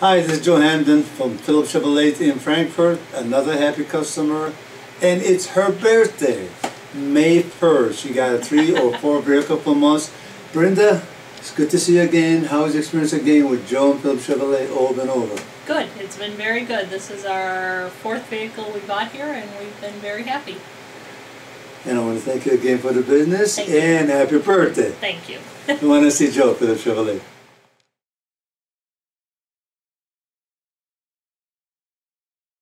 Hi, this is Joe Hamden from Phillips Chevrolet in Frankfurt, another happy customer, and it's her birthday, May 1st. She got a 3 or 4 vehicle per month. Brenda, it's good to see you again. How was your experience again with Joe and Phillips Chevrolet over and over? Good. It's been very good. This is our 4th vehicle we bought here, and we've been very happy. And I want to thank you again for the business, and happy birthday. Thank you. We want to see Joe, Phillips Chevrolet.